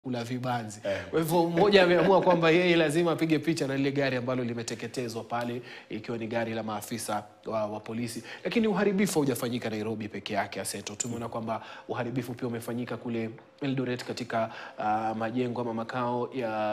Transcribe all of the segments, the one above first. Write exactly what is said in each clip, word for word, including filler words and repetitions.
kula vibanzi. Kwa hivyo mmoja ameamua kwamba yeye lazima apige picha na lile gari ambalo limeteketezwa pale, ikiwa ni gari la maafisa wa, wa polisi. Lakini uharibifu hujafanyika Nairobi peke yake Aseto. Tumeona kwamba uharibifu pia umefanyika kule Eldoret katika uh, majengo ama makao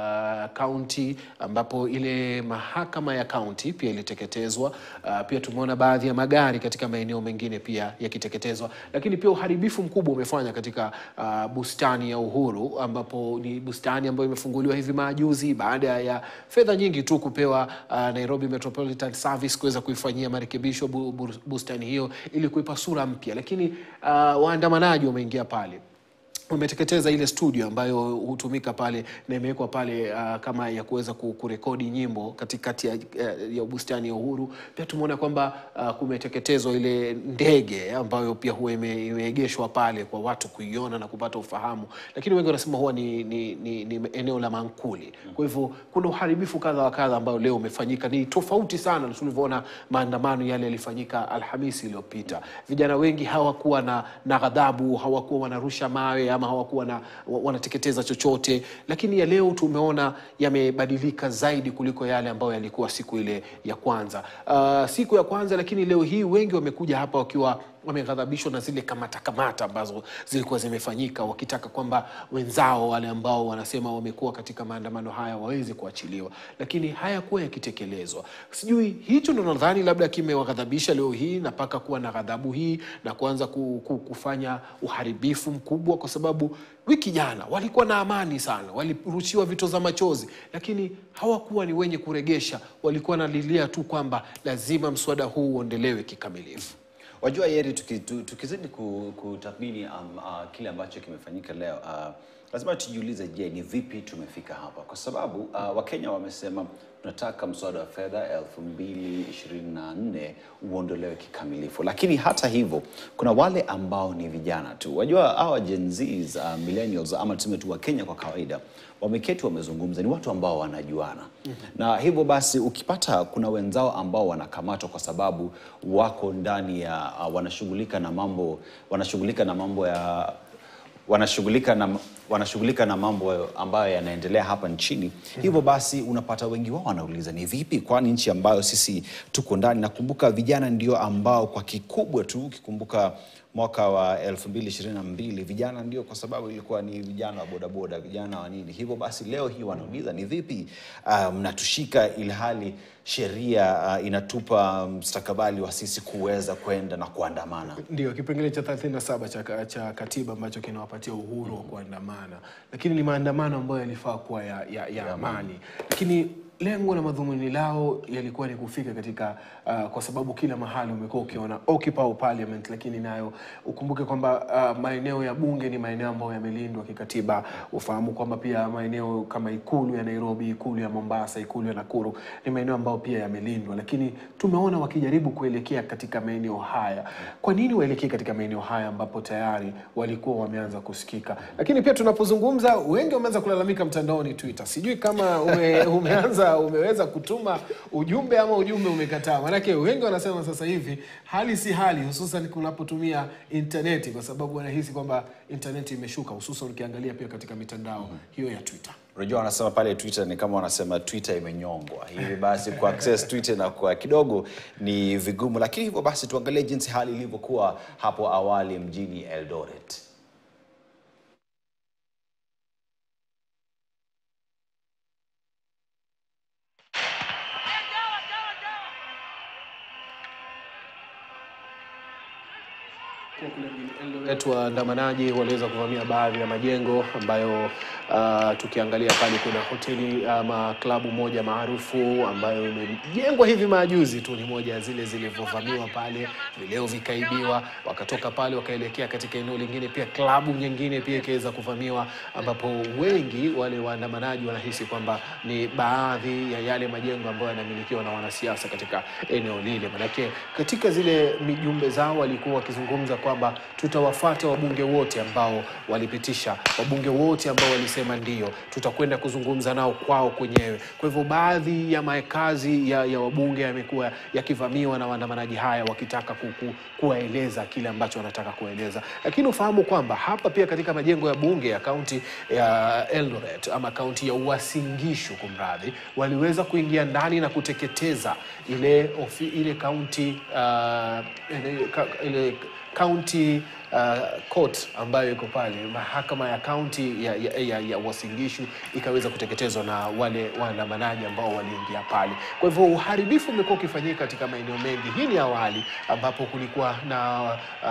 ya county, ambapo ile mahakama ya county pia iliteketezwa. Uh, pia tumeona baadhi ya magari katika maeneo mengine pia yakiteketezwa. Lakini pia uharibifu mkubwa umefanya katika uh, bustani ya Uhuru, ambapo ni bustani ambayo imefunguliwa hivi majuzi baada ya fedha nyingi tu kupewa uh, Nairobi Metropolitan Service kuweza kuifanyia marekebisho bu, bu, bustani hiyo ili kuipa sura mpya. Lakini uh, waandamanaji wameingia pale, wameteketeza ile studio ambayo hutumika pale na imewekwa pale uh, kama ya kuweza kurekodi nyimbo katikati ya, uh, ya bustani ya Uhuru. Pia tumeona kwamba uh, kumeteketezwa ile ndege ambayo pia huwa imeegeshwa pale kwa watu kuiona na kupata ufahamu, lakini wengi wanasema huwa ni, ni, ni, ni eneo la mankuli. Kwa hivyo kuna uharibifu kadha wa kadha ambao leo umefanyika. Ni tofauti sana na tulivyoona maandamano yale yalifanyika Alhamisi iliyopita. Vijana wengi hawakuwa na, na ghadhabu, hawakuwa wanarusha mawe ama hawakuwa na wanateketeza chochote, lakini ya leo tumeona yamebadilika zaidi kuliko yale ambayo yalikuwa siku ile ya kwanza. Uh, siku ya kwanza, lakini leo hii wengi wamekuja hapa wakiwa wameghadhabishwa na zile kamata kamata ambazo zilikuwa zimefanyika, wakitaka kwamba wenzao wale ambao wanasema wamekuwa katika maandamano haya waweze kuachiliwa, lakini hayakuwa yakitekelezwa. Sijui hicho ndo nadhani labda kimewaghadhabisha leo hii na paka kuwa na ghadhabu hii na kuanza kufanya uharibifu mkubwa, kwa sababu wiki jana walikuwa na amani sana, walirushiwa vito za machozi, lakini hawakuwa ni wenye kuregesha. Walikuwa nalilia tu kwamba lazima mswada huu uondelewe kikamilifu. Wajua Yeri, tukizidi kutathmini um, uh, kile ambacho kimefanyika leo, uh, lazima tujiulize, je, ni vipi tumefika hapa? Kwa sababu uh, Wakenya wamesema tunataka mswada wa fedha elfu mbili ishirini na nne uondolewe kikamilifu. Lakini hata hivyo kuna wale ambao ni vijana tu. Wajua hawa Gen Zs, uh, millennials ama tuseme tu wa Kenya kwa kawaida, wameketi wamezungumza, ni watu ambao wanajuana. Mm -hmm. Na hivyo basi ukipata kuna wenzao ambao wanakamatwa kwa sababu wako ndani ya uh, wanashughulika na mambo wanashughulika na mambo ya wanashughulika na wanashughulika na mambo ambayo yanaendelea hapa nchini. Mm-hmm. Hivyo basi unapata wengi wao wanauliza ni vipi, kwani nchi ambayo sisi tuko ndani, nakumbuka vijana ndio ambao kwa kikubwa tu, ukikumbuka mwaka wa elfu mbili ishirini na mbili vijana ndio, kwa sababu ilikuwa ni vijana wa bodaboda, vijana wa nini. Hivyo basi leo hii wanauliza ni vipi mnatushika um, ilhali sheria uh, inatupa mstakabali wa sisi kuweza kwenda na kuandamana. Ndio kipengele cha thelathini na saba cha, cha katiba ambacho kinawapatia uhuru wa kuandamana, lakini ni maandamano ambayo yalifaa kuwa ya, ya, ya amani. Lakini lengo na madhumuni lao yalikuwa ni kufika katika uh, kwa sababu kila mahali umekuwa ukiona occupy parliament, lakini nayo ukumbuke kwamba uh, maeneo ya bunge ni maeneo ambayo yamelindwa kikatiba. Ufahamu kwamba pia maeneo kama ikulu ya Nairobi, ikulu ya Mombasa, ikulu ya Nakuru ni maeneo ambayo pia yamelindwa, lakini tumeona wakijaribu kuelekea katika maeneo haya. Kwa nini waelekee katika maeneo haya ambapo tayari walikuwa wameanza kusikika? Lakini pia tunapozungumza wengi wameanza kulalamika mtandaoni Twitter. Sijui kama ume, umeanza umeweza kutuma ujumbe ama ujumbe umekataa. Maanake wengi wanasema sasa hivi hali si hali, hususan kunapotumia interneti, kwa sababu wanahisi kwamba interneti imeshuka, hususan ukiangalia pia katika mitandao mm -hmm. hiyo ya Twitter. Unajua wanasema pale Twitter ni kama wanasema Twitter imenyongwa. Hivi basi ku access Twitter na kwa kidogo ni vigumu, lakini hivyo basi tuangalie jinsi hali ilivyokuwa hapo awali mjini Eldoret. Eldoret waandamanaji waliweza kuvamia baadhi ya majengo ambayo uh, tukiangalia pale kuna hoteli ama uh, klabu moja maarufu ambayo imejengwa hivi majuzi tu, ni moja ya zile zilizovamiwa pale, vileo vikaibiwa, wakatoka pale wakaelekea katika eneo lingine, pia klabu nyingine pia ikaweza kuvamiwa, ambapo wengi wale waandamanaji wanahisi kwamba ni baadhi ya yale majengo ambayo yanamilikiwa na wanasiasa katika eneo lile. Manake katika zile mijumbe zao walikuwa wakizungumza kwa kwamba tutawafuata wabunge wote ambao walipitisha, wabunge wote ambao walisema ndio, tutakwenda kuzungumza nao kwao kwenyewe. Kwa hivyo baadhi ya makazi ya, ya wabunge yamekuwa yakivamiwa na waandamanaji haya wakitaka kuku, kuwaeleza kile ambacho wanataka kueleza. Lakini ufahamu kwamba hapa pia katika majengo ya bunge ya kaunti ya Eldoret ama kaunti ya Uasin Gishu kumradhi, waliweza kuingia ndani na kuteketeza ile ofi, ile kaunti uh, ile, ile county uh, court ambayo iko pale, mahakama ya county ya, ya, ya, ya Uasin Gishu ikaweza kuteketezwa na wale waandamanaji ambao waliingia pale. Kwa hivyo uharibifu umekuwa ukifanyika katika maeneo mengi. Hii ni awali ambapo kulikuwa na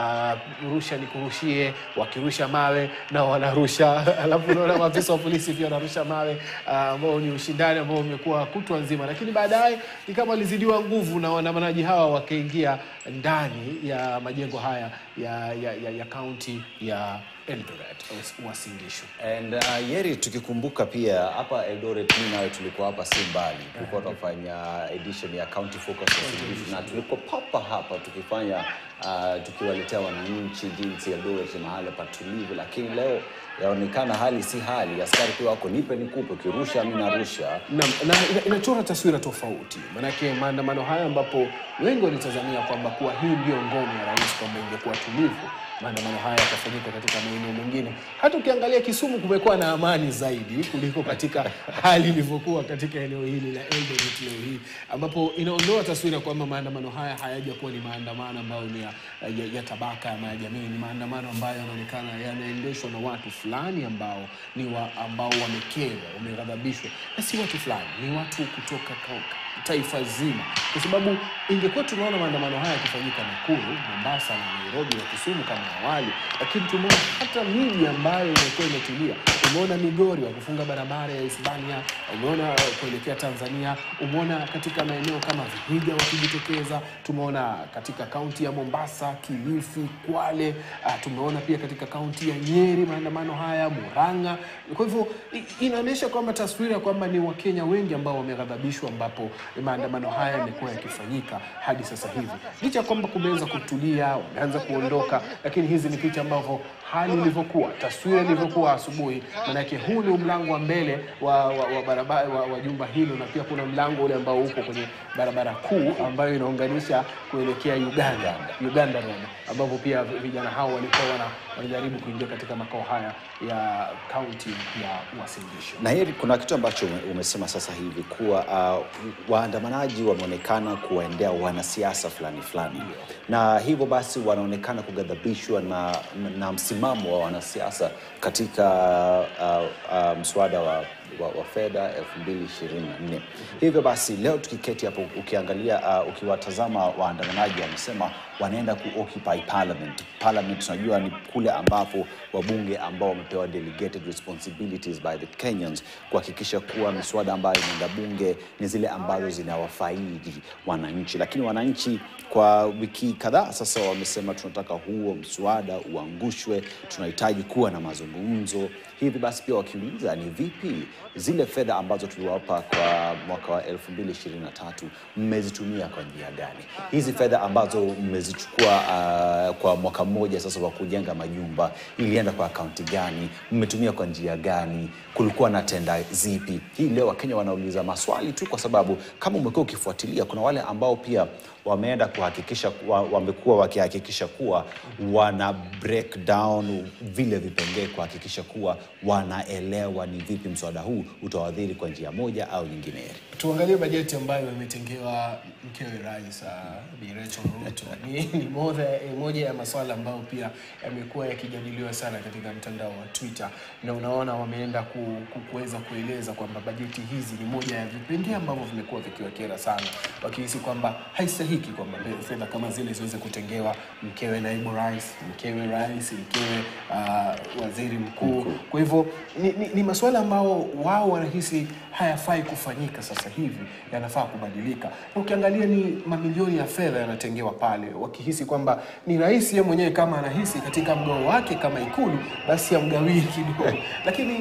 uh, rusha ni kurushie, wakirusha mawe na wanarusha alafu unaona maafisa wa polisi pia wanarusha mawe ambao uh, ni ushindani ambao umekuwa kutwa nzima, lakini baadaye ni kama walizidiwa nguvu na waandamanaji hawa wakaingia ndani ya majengo haya ya ya ya, ya county ya Eldoret Uasin Gishu. And uh, Yeri, tukikumbuka pia hapa Eldoret mimi nawe tulikuwa hapa si mbali, tulikuwa tunafanya edition ya County Focus Uasin Gishu na tulikuwa papa hapa tukifanya uh, tukiwaletea wananchi jinsi Eldoret ni mahali patulivu, lakini leo yaonekana hali si hali. Askari kwa wako nipe nikupe, kirusha mimi narusha. Na, na inachora taswira tofauti. Manake maandamano haya ambapo wengi walitazamia kwamba kuwa hii ndio ngome ya rais kwamba ingekuwa tulivu, maandamano haya yatafanyika katika maeneo mengine. Hata ukiangalia Kisumu kumekuwa na amani zaidi kuliko katika hali ilivyokuwa katika eneo hili la Eldoret leo hii, ambapo inaondoa taswira kwamba maandamano haya hayajakuwa ni maandamano ambayo ni ya, ya, ya tabaka ama ya jamii. Ni maandamano ambayo yanaonekana yanaendeshwa na watu fulani ambao ni wa, ambao wamekewa, wameghadhabishwa. Na si watu fulani, ni watu kutoka taifa zima. Kwa sababu ingekuwa tunaona maandamano haya yakifanyika Nakuru, Mombasa na Nairobi na Kisumu kama awali, lakini tumeona hata miji ambayo imekuwa imetulia. Umeona Migori wa kufunga barabara ya Hispania, umeona kuelekea Tanzania, umeona katika maeneo kama Vihiga wakijitokeza, tumeona katika kaunti ya Mombasa, Kilifi, Kwale, tumeona pia katika kaunti ya Nyeri maandamano haya, Murang'a. Kwa hivyo inaonyesha kwamba taswira kwamba ni Wakenya wengi ambao wameghadhabishwa ambapo maandamano haya yamekuwa yakifanyika hadi sasa hivi. Licha kwamba kumeweza kutulia, wameanza kuondoka, lakini hizi ni picha ambavyo hali ilivyokuwa, taswira ilivyokuwa asubuhi. Manake huu ni mlango wa mbele wa, wa, wa barabara wa, wa jumba hilo, na pia kuna mlango ule ambao uko kwenye barabara kuu ambayo inaunganisha kuelekea Uganda, Uganda Road, ambapo pia vijana hao walikuwa wanajaribu kuingia katika makao haya ya county ya Uasin Gishu. Na hili kuna kitu ambacho umesema sasa hivi kuwa uh, waandamanaji wameonekana kuwaendea wanasiasa fulani fulani. Na hivyo basi wanaonekana kugadhabishwa na, na msimamo wa wanasiasa katika uh, uh, mswada wa wa, wa fedha elfu mbili ishirini na nne. Hivyo basi leo tukiketi hapo ukiangalia uh, ukiwatazama waandamanaji wamesema wanaenda ku-occupy parliament. Parliament tunajua ni kule ambapo wabunge ambao wamepewa delegated responsibilities by the Kenyans kuhakikisha kuwa miswada ambayo inaenda bunge ni zile ambazo zinawafaidi wananchi. Lakini wananchi kwa wiki kadhaa sasa wamesema tunataka huo mswada uangushwe, tunahitaji kuwa na mazungumzo. Hivi basi pia wakiuliza ni vipi zile fedha ambazo tuliwapa kwa mwaka wa elfu mbili ishirini na tatu mmezitumia kwa njia gani? Hizi fedha ambazo mmezichukua uh, kwa mwaka mmoja sasa wa kujenga majumba ilienda kwa akaunti gani? Mmetumia kwa njia gani? Kulikuwa na tenda zipi? Hii leo Wakenya wanauliza maswali tu kwa sababu kama umekuwa ukifuatilia kuna wale ambao pia wameenda kuhakikisha wamekuwa wakihakikisha kuwa wana break down vile vipengee kuhakikisha kuwa wanaelewa ni vipi mswada huu utawadhiri kwa njia moja au nyingine. Tuangalie bajeti ambayo imetengewa mkewe rais Bi Rachel Ruto. Ni, ni moja, moja ya masuala ambayo pia yamekuwa yakijadiliwa sana katika mtandao wa Twitter, na unaona wameenda ku, ku, kuweza kueleza kwamba bajeti hizi ni moja ya vipengee ambavyo vimekuwa vikiwakera sana, wakihisi kwamba haistahiki kwamba fedha kama zile ziweze kutengewa mkewe naibu rais, mkewe rais, mkewe uh, waziri mkuu. Kwa hivyo ni, ni, ni masuala ambao wao wanahisi hayafai kufanyika sasa hivi, yanafaa kubadilika. Na ukiangalia ni mamilioni ya fedha yanatengewa pale, wakihisi kwamba ni rais yeye mwenyewe kama anahisi katika mgao wake kama ikulu basi amgawie kidogo. Lakini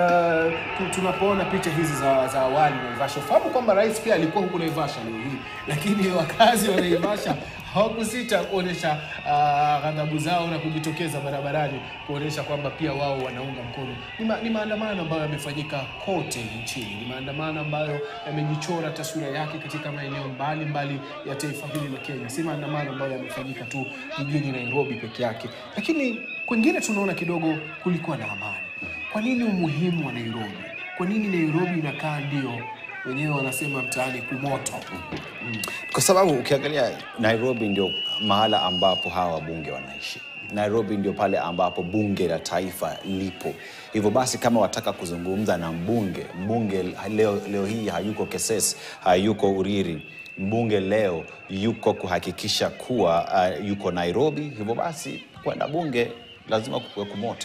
uh, tunapoona picha hizi za, za awali na Naivasha, fahamu kwamba rais pia alikuwa huko Naivasha leo hii, lakini wakazi wa Naivasha hawakusita kuonesha uh, ghadhabu zao na kujitokeza barabarani kuonesha kwamba pia wao wanaunga mkono. Ni, ma, ni maandamano ambayo yamefanyika kote nchini. Ni maandamano ambayo yamejichora taswira yake katika maeneo mbalimbali ya taifa hili la Kenya. Si maandamano ambayo yamefanyika tu jijini Nairobi peke yake. Lakini kwingine tunaona kidogo kulikuwa na amani. Kwa nini umuhimu wa Nairobi? Kwa nini Nairobi inakaa ndio wenyewe wanasema mtaani kumoto? Mm. Kwa sababu ukiangalia Nairobi ndio mahala ambapo hawa wabunge wanaishi. Nairobi ndio pale ambapo bunge la taifa lipo. Hivyo basi kama wataka kuzungumza na mbunge, mbunge leo, leo hii hayuko Keses, hayuko Uriri. Mbunge leo yuko kuhakikisha kuwa uh, yuko Nairobi. Hivyo basi kwenda bunge lazima kuwe kumoto.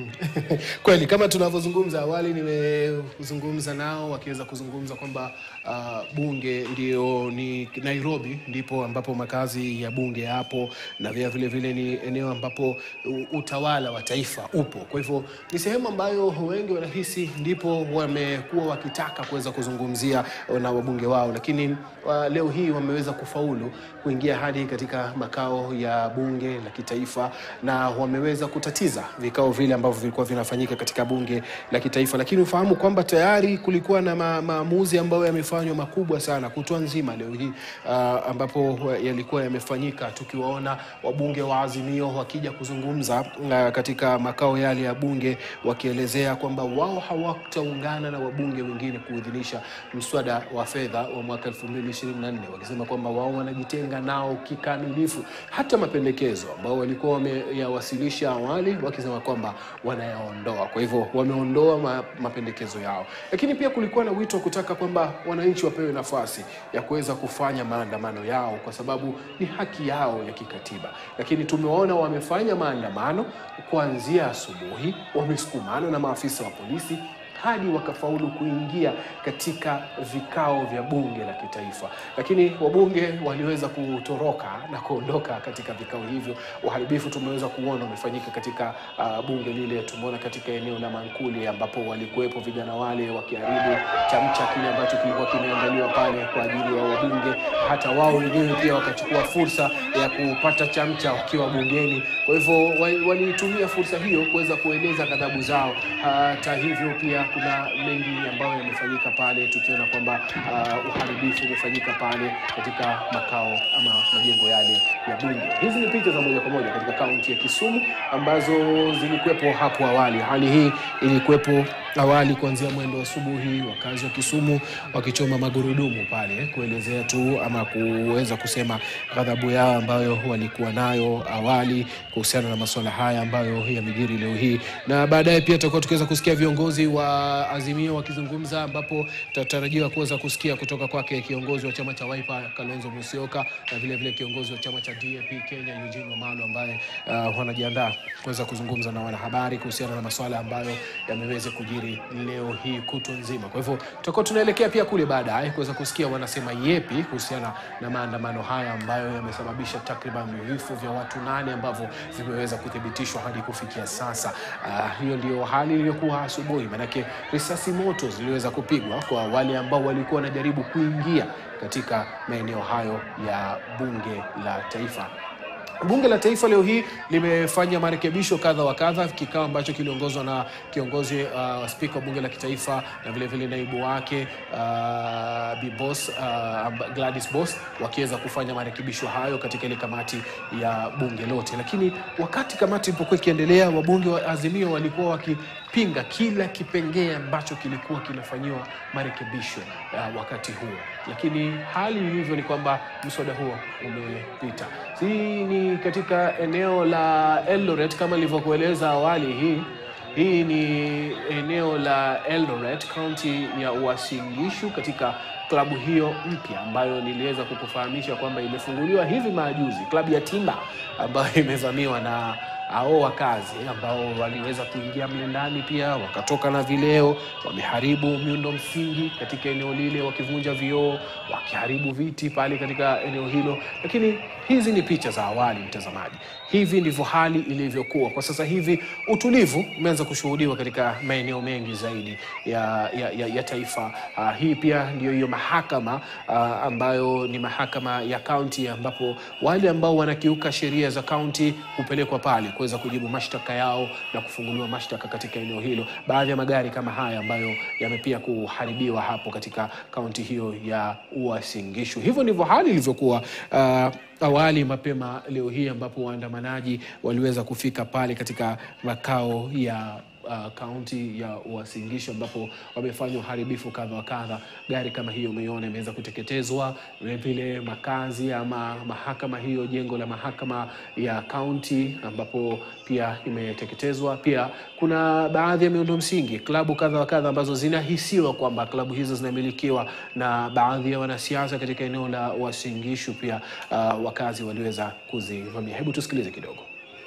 Kweli kama tunavyozungumza awali, nimezungumza nao wakiweza kuzungumza kwamba uh, bunge ndio ni Nairobi, ndipo ambapo makazi ya bunge hapo, na vile vile vile ni eneo ambapo utawala wa taifa upo. Kwa hivyo ni sehemu ambayo wengi wanahisi ndipo wamekuwa wakitaka kuweza kuzungumzia na wabunge wao, lakini uh, leo hii wameweza kufaulu kuingia hadi katika makao ya bunge la kitaifa, na wameweza kutatiza vikao vile ambavyo vilikuwa vinafanyika katika bunge la kitaifa. Lakini ufahamu kwamba tayari kulikuwa na ma maamuzi ambayo yamefanywa makubwa sana kutwa nzima leo hii, uh, ambapo yalikuwa yamefanyika, tukiwaona wabunge wa Azimio wakija kuzungumza uh, katika makao yale ya bunge, wakielezea kwamba wao hawataungana na wabunge wengine kuidhinisha mswada wa fedha wa mwaka elfu mbili ishirini na nne, wakisema kwamba wao wanajitenga nao kikamilifu. Hata mapendekezo ambao walikuwa wameyawasilisha awali wakisema kwamba wanayaondoa. Kwa hivyo wameondoa ma, mapendekezo yao. Lakini pia kulikuwa na wito kutaka kwamba wananchi wapewe nafasi ya kuweza kufanya maandamano yao kwa sababu ni haki yao ya kikatiba. Lakini tumeona wamefanya maandamano kuanzia asubuhi, wamesukumana na maafisa wa polisi hadi wakafaulu kuingia katika vikao vya bunge la kitaifa. Lakini wabunge waliweza kutoroka na kuondoka katika vikao hivyo. Uharibifu tumeweza kuona umefanyika katika uh, bunge lile. Tumeona katika eneo la Mankuli ambapo walikuwepo vijana wale wakiharibu chamcha kile ambacho kilikuwa kimeandaliwa pale kwa ajili ya wabunge. Hata wao wenyewe pia wakachukua fursa ya kupata chamcha wakiwa bungeni. Kwa hivyo walitumia fursa hiyo kuweza kueleza ghadhabu zao. Hata hivyo pia kuna mengi ambayo yamefanyika pale, tukiona kwamba uh, uharibifu umefanyika pale katika makao ama majengo yale ya bunge. Hizi ni picha za moja kwa moja katika kaunti ya Kisumu ambazo zilikuwepo hapo awali. Hali hii ilikuwepo awali kuanzia mwendo wa asubuhi, wakazi wa Kisumu wakichoma magurudumu pale kuelezea tu ama kuweza kusema ghadhabu yao ambayo walikuwa nayo awali kuhusiana na masuala haya ambayo yamejiri leo hii. Na baadaye pia tutakuwa tukiweza kusikia viongozi wa Azimio wakizungumza, ambapo tutatarajiwa kuweza kusikia kutoka kwake kiongozi wa chama cha Wiper Kalonzo Musyoka, na vile vile kiongozi wa chama cha D A P Kenya Eugene Wamalwa, ambaye uh, wanajiandaa kuweza kuzungumza na wanahabari kuhusiana na masuala ambayo yameweza kujiri leo hii kutwa nzima. Kwa hivyo tutakuwa tunaelekea pia kule baadaye kuweza kusikia wanasema yepi kuhusiana na maandamano haya ambayo yamesababisha takriban vifo vya watu nane ambavyo vimeweza kuthibitishwa hadi kufikia sasa. Uh, hiyo ndio hali iliyokuwa asubuhi, manake risasi moto ziliweza kupigwa kwa wale ambao walikuwa wanajaribu kuingia katika maeneo hayo ya bunge la taifa. Bunge la taifa leo hii limefanya marekebisho kadha wa kadha, kikao ambacho kiliongozwa na kiongozi uh, speaker wa bunge la kitaifa na vile vile naibu wake uh, Bi Boss uh, Gladys Boss, wakiweza kufanya marekebisho hayo katika ile kamati ya bunge lote. Lakini wakati kamati ilipokuwa ikiendelea, wabunge wa Azimio walikuwa wakipinga kila kipengee ambacho kilikuwa kinafanywa marekebisho uh, wakati huo. Lakini hali ilivyo ni kwamba mswada huo umepita. Si ni katika eneo la Eldoret kama nilivyokueleza awali. Hii hii ni eneo la Eldoret, kaunti ya Uasin Gishu, katika klabu hiyo mpya ambayo niliweza kukufahamisha kwamba imefunguliwa hivi majuzi, klabu ya Timba ambayo imevamiwa na au wakazi ambao waliweza kuingia mle ndani, pia wakatoka na vileo, wameharibu miundo msingi katika eneo lile, wakivunja vioo, wakiharibu viti pale katika eneo hilo. Lakini hizi ni picha za awali, mtazamaji. Hivi ndivyo hali ilivyokuwa. Kwa sasa hivi utulivu umeanza kushuhudiwa katika maeneo mengi zaidi ya, ya, ya, ya taifa. Uh, hii pia ndio hiyo mahakama uh, ambayo ni mahakama ya kaunti, ambapo wale ambao wanakiuka sheria za kaunti hupelekwa pale kuweza kujibu mashtaka yao na kufunguliwa mashtaka katika eneo hilo. Baadhi ya magari kama haya ambayo yamepia kuharibiwa hapo katika kaunti hiyo ya Uasin Gishu. Hivyo ndivyo hali ilivyokuwa uh, awali mapema leo hii, ambapo waandamanaji waliweza kufika pale katika makao ya kaunti uh, ya Uasin Gishu, ambapo wamefanya uharibifu kadha wa kadha. Gari kama hiyo umeiona imeweza kuteketezwa, vile makazi ama mahakama hiyo, jengo la mahakama ya kaunti ambapo pia imeteketezwa. Pia kuna baadhi ya miundo msingi, klabu kadha wa kadha ambazo zinahisiwa kwamba klabu hizo zinamilikiwa na baadhi ya wanasiasa katika eneo la Uasin Gishu. Pia uh, wakazi waliweza kuzivamia. Hebu tusikilize kidogo.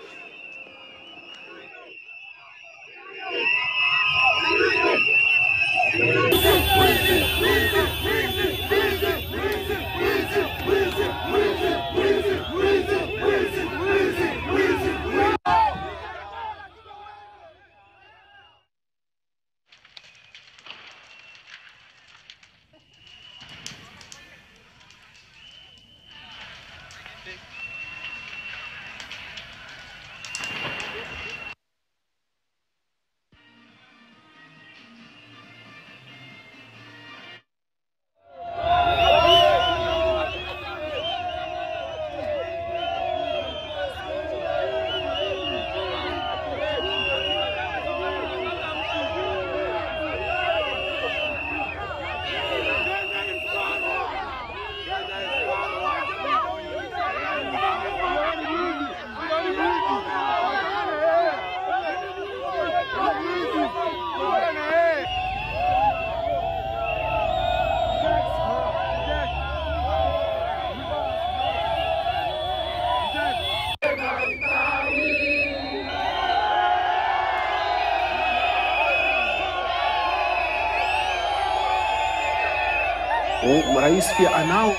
Rais pia anao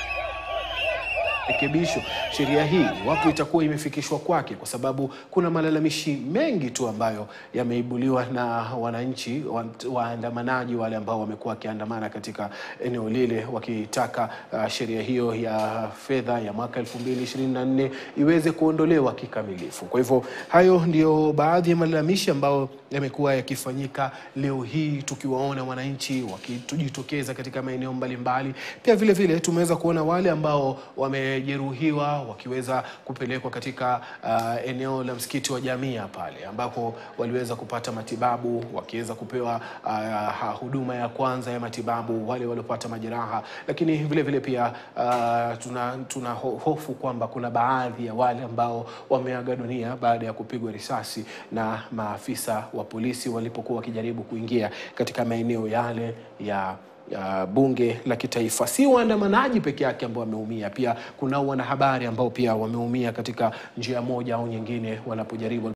rekebisho sheria hii wapo itakuwa imefikishwa kwake, kwa sababu kuna malalamishi mengi tu ambayo yameibuliwa na wananchi waandamanaji wale ambao wamekuwa wakiandamana katika eneo lile wakitaka uh, sheria hiyo ya fedha ya mwaka elfu mbili ishirini na nne iweze kuondolewa kikamilifu. Kwa hivyo hayo ndio baadhi ya malalamishi ambayo yamekuwa yakifanyika leo hii, tukiwaona wananchi wakitujitokeza katika maeneo mbalimbali. Pia vile vile tumeweza kuona wale ambao wamejeruhiwa wakiweza kupelekwa katika uh, eneo la msikiti wa Jamia pale, ambako waliweza kupata matibabu, wakiweza kupewa uh, huduma ya kwanza ya matibabu wale waliopata majeraha. Lakini vile vile pia uh, tuna, tuna hofu kwamba kuna baadhi ya wale ambao wameaga dunia baada ya kupigwa risasi na maafisa wa polisi walipokuwa wakijaribu kuingia katika maeneo yale ya ya bunge la kitaifa. Si waandamanaji peke yake ambao wameumia, pia kuna wanahabari ambao pia wameumia katika njia moja au nyingine wanapojaribu